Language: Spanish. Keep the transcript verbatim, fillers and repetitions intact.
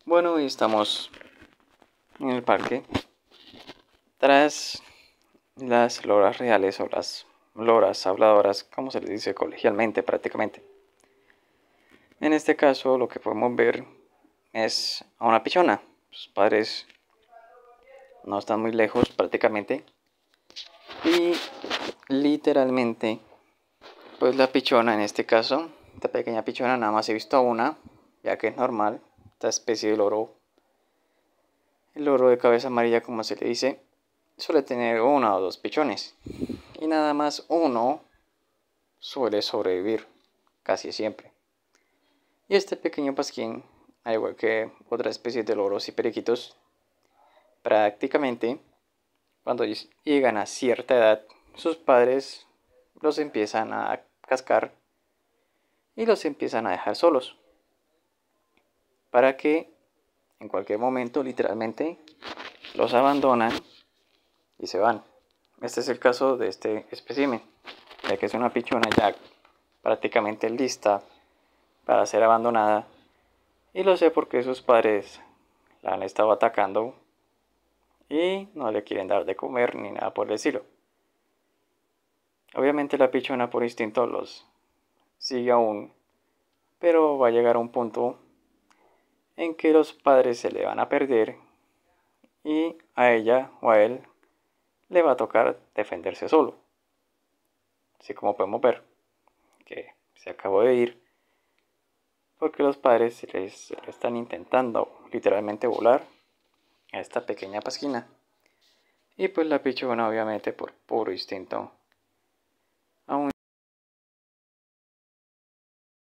Bueno, hoy estamos en el parque tras las loras reales o las loras habladoras, como se les dice colegialmente prácticamente. En este caso lo que podemos ver es a una pichona. Sus padres no están muy lejos prácticamente y literalmente pues la pichona en este caso, esta pequeña pichona, nada más he visto una, ya que es normal, esta especie de loro. El loro de cabeza amarilla, como se le dice, suele tener una o dos pichones. Y nada más uno suele sobrevivir, casi siempre. Y este pequeño pasquín, al igual que otras especies de loros y periquitos, prácticamente cuando llegan a cierta edad, sus padres los empiezan a cascar y los empiezan a dejar solos. Para que en cualquier momento, literalmente, los abandonan y se van. Este es el caso de este espécimen, ya que es una pichona ya prácticamente lista para ser abandonada. Y lo sé porque sus padres la han estado atacando y no le quieren dar de comer ni nada por el estilo. Obviamente la pichona por instinto los sigue aún, pero va a llegar a un punto en que los padres se le van a perder y a ella o a él le va a tocar defenderse solo. Así como podemos ver que se acabó de ir porque los padres les, les están intentando literalmente volar a esta pequeña pasquina. Y pues la pichona obviamente por puro instinto